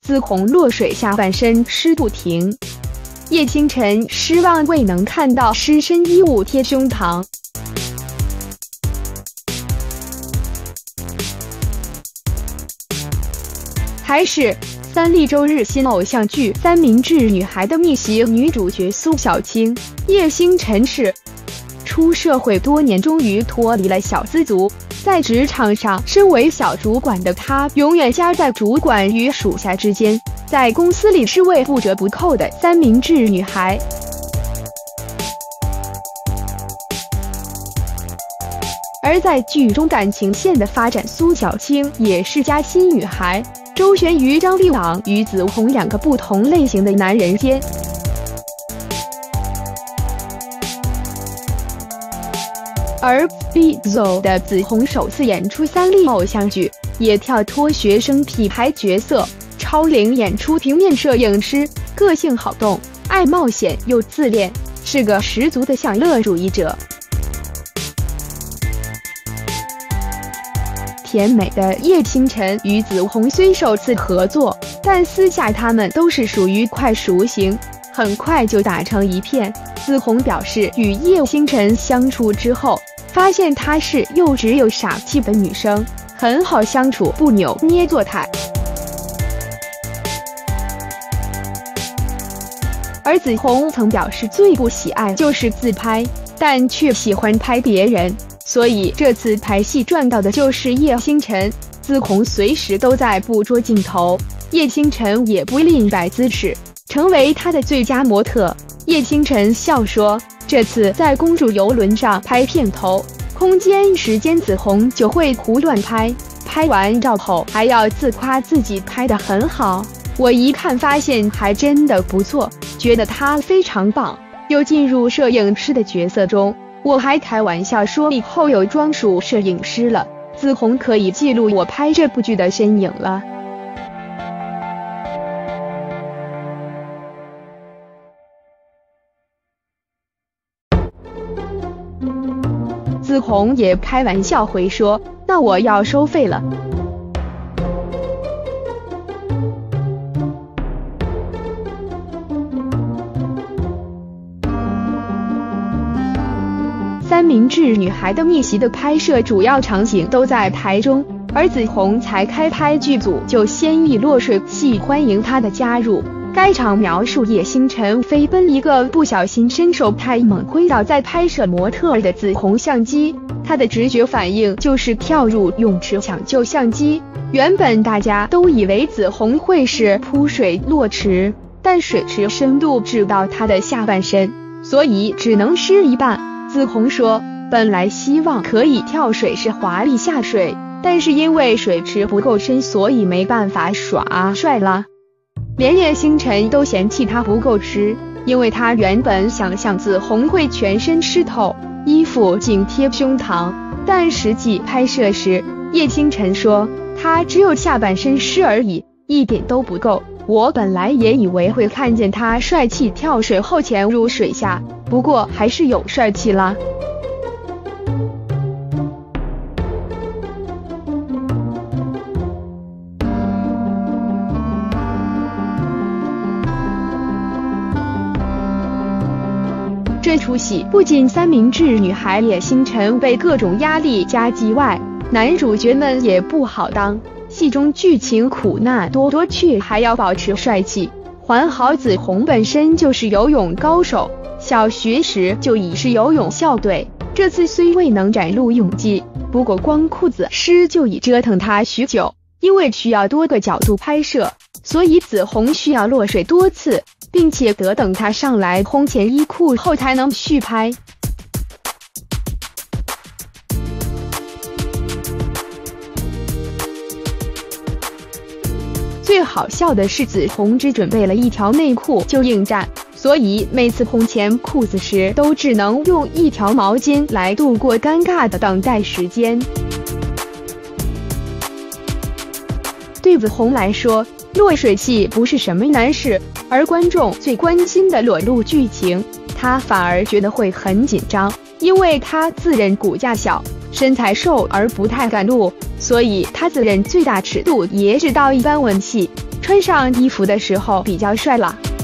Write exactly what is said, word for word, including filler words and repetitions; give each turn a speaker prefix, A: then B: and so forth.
A: 子閎落水下半身湿不停，叶星辰失望未能看到湿身衣物贴胸膛。还是三立周日新偶像剧《三明治女孩的逆袭》女主角苏小青、叶星辰是出社会多年，终于脱离了小资族。在职场上，身为小主管的她，永远夹在主管与属下之间，在公司里是位不折不扣的三明治女孩。而在剧中感情线的发展，苏小青也是夹心女孩，周旋于张立朗与子閎两个不同类型的男人间。而 B Z O 的子閎首次演出三立偶像剧，也跳脱学生屁孩角色，超龄演出平面摄影师，个性好动，爱冒险又自恋，是个十足的享乐主义者。甜美的叶星辰与子閎虽首次合作，但私下他们都是属于快熟型，很快就打成一片。子閎表示，与叶星辰相处之后，发现她是又直又傻气的女生，很好相处，不扭捏作态。而子閎曾表示，最不喜爱就是自拍，但却喜欢拍别人。所以这次拍戏赚到的就是叶星辰，子閎随时都在捕捉镜头，叶星辰也不吝摆姿势，成为他的最佳模特。叶星辰笑说，这次在公主游轮上拍片头，空间时间子閎就会胡乱拍，拍完照后还要自夸自己拍得很好。我一看发现还真的不错，觉得他非常棒，又进入摄影师的角色中。我还开玩笑说，以后有专属摄影师了，子閎可以记录我拍这部剧的身影了。子閎也开玩笑回说，那我要收费了。三明治女孩的逆袭的拍摄主要场景都在台中，而子閎才开拍剧组就先意落水系欢迎她的加入。该场描述叶星辰飞奔一个不小心伸手太猛挥倒在拍摄模特的子閎相机，他的直觉反应就是跳入泳池抢救相机。原本大家都以为子閎会是扑水落池，但水池深度只到他的下半身，所以只能湿一半。子閎说，本来希望可以跳水式华丽下水，但是因为水池不够深，所以没办法耍帅了。连叶星辰都嫌弃他不够湿，因为他原本想象子閎会全身湿透，衣服紧贴胸膛，但实际拍摄时，叶星辰说他只有下半身湿而已，一点都不够。我本来也以为会看见他帅气跳水后潜入水下，不过还是有帅气啦。这出戏不仅三明治女孩叶星辰被各种压力夹击外，男主角们也不好当。戏中剧情苦难多多，却还要保持帅气。还好子閎本身就是游泳高手，小学时就已是游泳校队，这次虽未能展露泳技，不过光裤子湿就已折腾他许久。因为需要多个角度拍摄，所以子閎需要落水多次，并且得等他上来烘前衣裤后才能续拍。最好笑的是，子閎只准备了一条内裤就应战，所以每次烘前裤子时都只能用一条毛巾来度过尴尬的等待时间。对子閎来说，落水戏不是什么难事，而观众最关心的裸露剧情，他反而觉得会很紧张，因为他自认骨架小，身材瘦而不太敢露，所以他自认最大尺度也只到一般吻戏， 穿上衣服的时候比较帅了。